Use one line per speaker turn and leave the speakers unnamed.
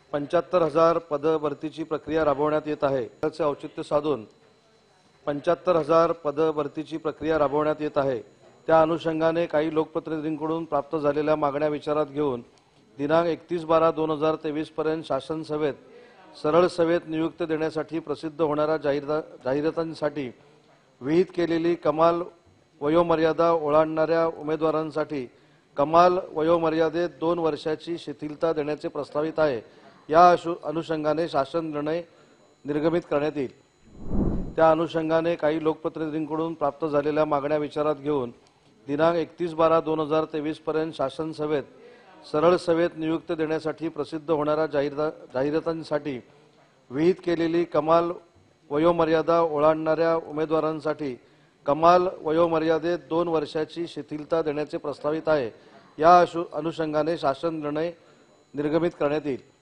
75,000 पद भरतीची प्रक्रिया राबवण्यात येत आहे। त्याचे औचित्य साधून 75,000 पद भरतीची प्रक्रिया राबवण्यात येत आहे। त्या अनुषंगाने काही लोकप्रतिनिधींकडून प्राप्त झालेल्या मागण्या विचारात घेऊन दिनांक 31/12/2023 पर्यंत शासन सेवेत सरळ सेवेत नियुक्ती देण्यासाठी प्रसिद्ध होणाऱ्या जाहिरातींसाठी विहित केलेली कमाल वयोमर्यादा ओलांडणाऱ्या उमेदवारांसाठी कमाल वयोमर्यादेत 2 वर्षाची शिथिलता देण्याचे प्रस्तावित आहे। या अनुषंगाने शासन निर्णय निर्गमित करण्यात येईल। त्या अनुषंगाने काही लोकप्रतिनिधींकडून प्राप्त झालेल्या मागण्या विचारात घेऊन दिनांक 31/12/2023 पर्यंत शासन सेवेत सरळ सेवेत नियुक्ती देण्यासाठी प्रसिद्ध होणाऱ्या जाहिरातींसाठी विहित केलेली कमाल वयोमर्यादा ओलांडणाऱ्या उमेदवारांसाठी कमाल वयोमर्यादेत 2 वर्षाची शिथिलता देण्याचे प्रस्तावित आहे। या अनुषंगाने शासन निर्णय निर्गमित करण्यात येईल।